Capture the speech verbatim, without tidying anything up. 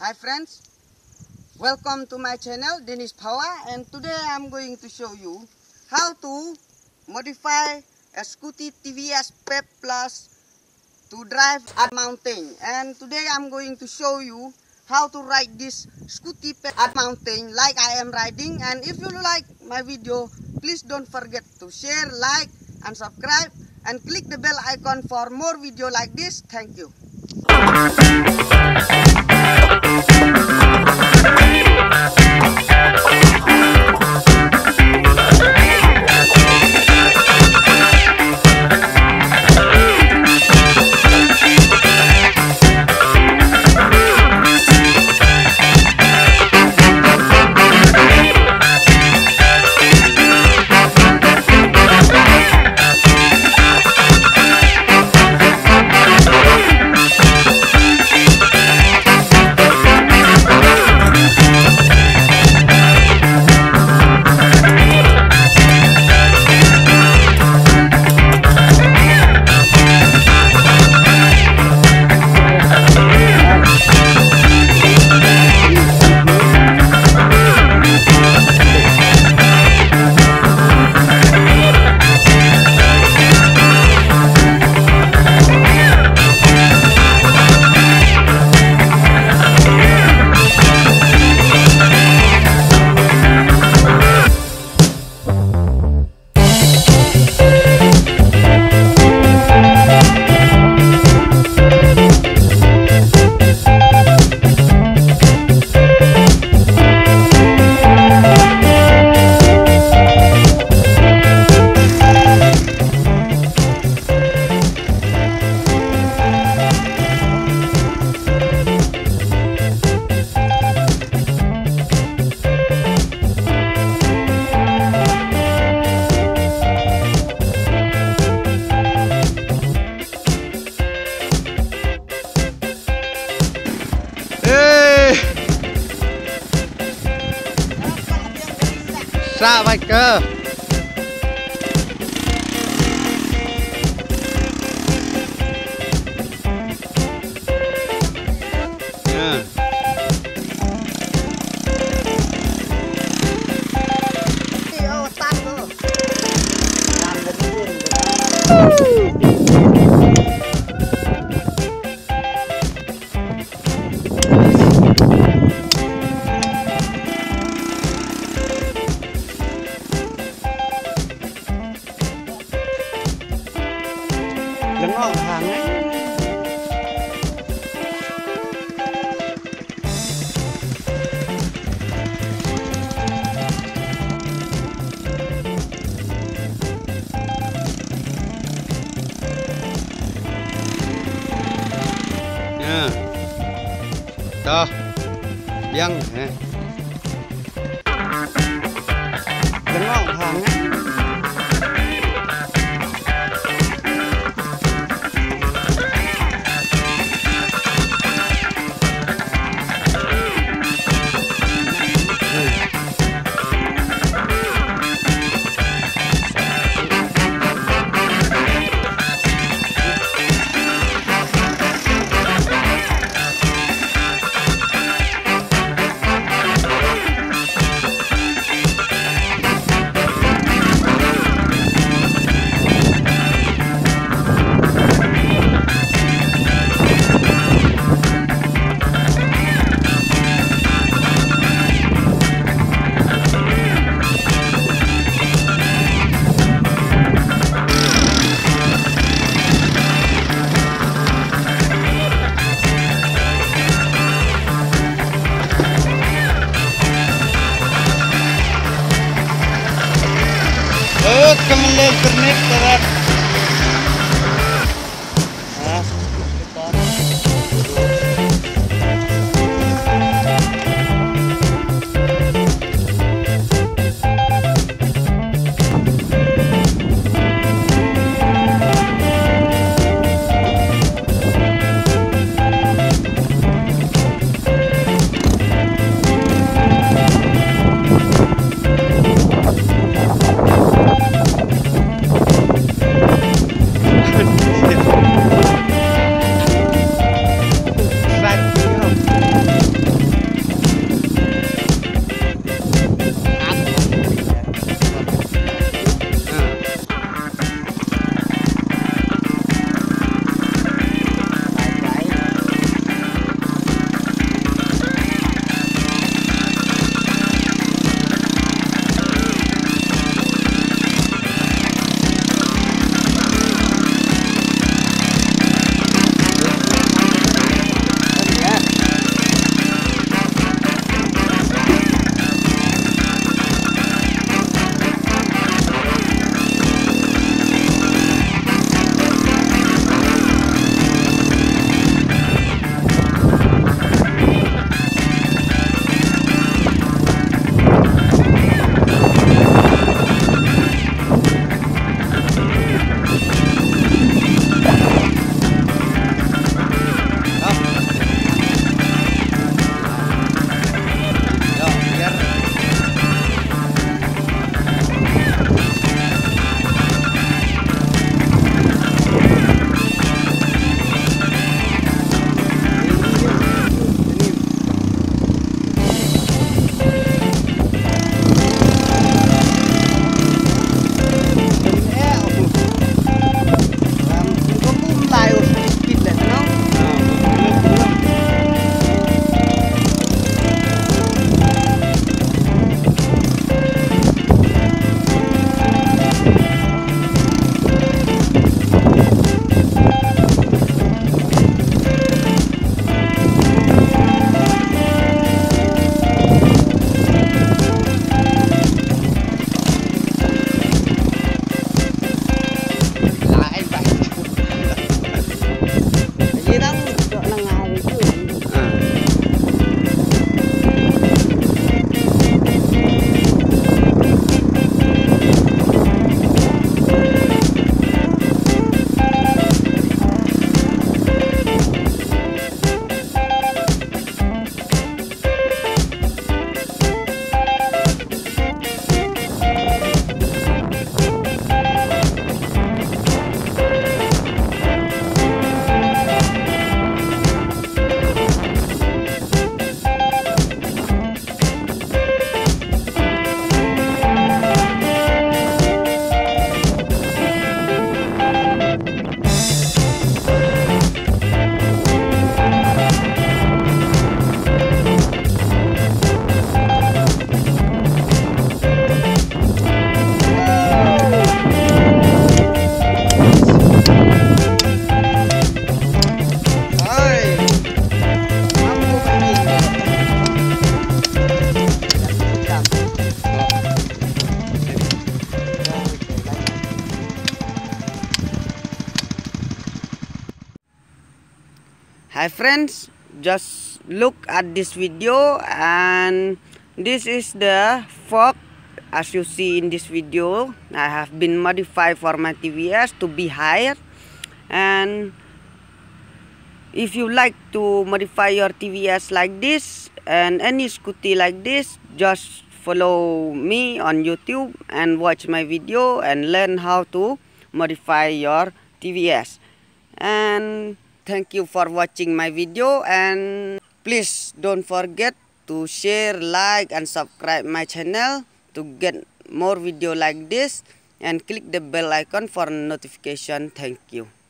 Hi friends, welcome to my channel Denis Phawa, and today I'm going to show you how to modify a scooty T V S Pep Plus to drive at mountain. And today I'm going to show you how to ride this scooty Pep at mountain like I am riding. And if you like my video, please don't forget to share, like and subscribe and click the bell icon for more video like this. Thank you. Ra vạch cơ. Yeah. Đứng ở hàng ấy. Nha. Đó. Biang nè. Đứng ở hàng ấy. Oh, kemudian kernet terat. Ah, Hi friends, just look at this video, and this is the fork. As you see in this video, I have been modified for my T V S to be higher. And if you like to modify your T V S like this and any scooty like this, just follow me on YouTube and watch my video and learn how to modify your T V S. And thank you for watching my video, and please don't forget to share, like, and subscribe my channel to get more video like this, and click the bell icon for notification. Thank you.